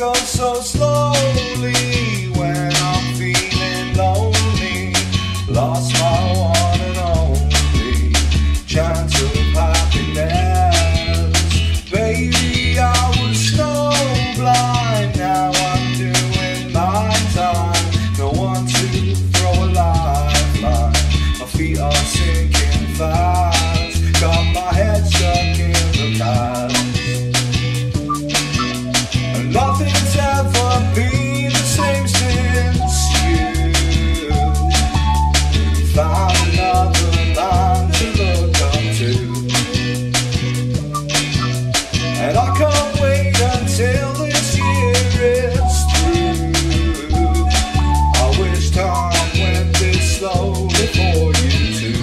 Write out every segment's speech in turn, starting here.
goes so slowly when I'm feeling lonely. Lost my one and only chance of happiness. Baby, I was snowblind, now I'm doing my time. No one to throw a lifeline. My feet are sinking fast, got my head stuck in the past. Nothing's ever been the same since you found another man to look up to. And I can't wait until this year is through. I wish time went this slowly for you too.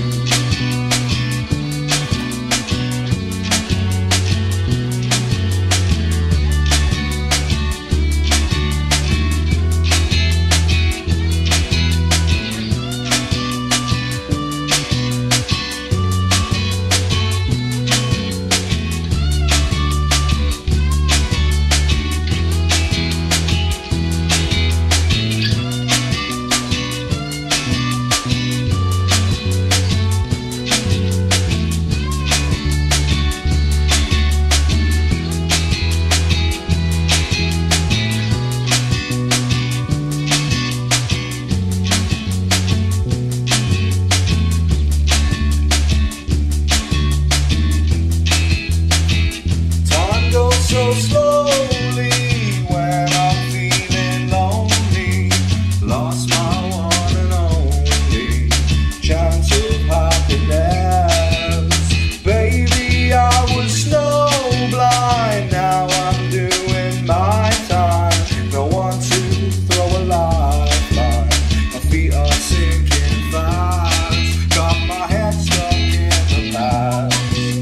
So slowly when I'm feeling lonely. Lost my one and only chance of happiness. Baby, I was snowblind, now I'm doing my time. No one to throw a lifeline. My feet are sinking fast, got my head stuck in the past.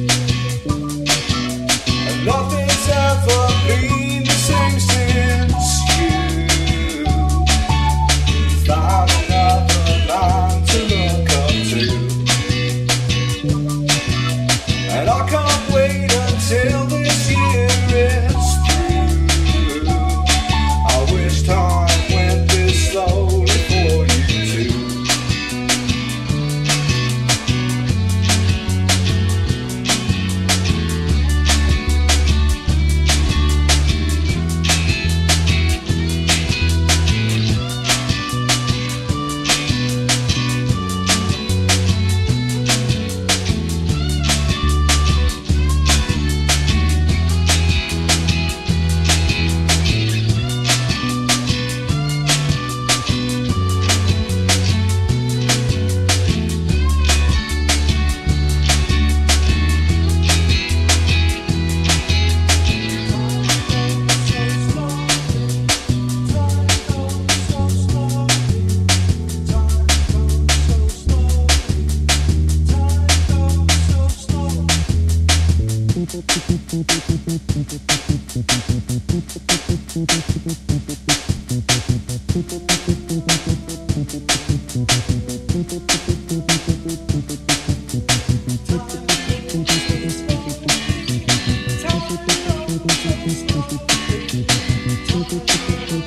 And nothing's ever been the same since you found another man to look up to. And I can't wait until this year is through. I wish time went this slowly for you too. Time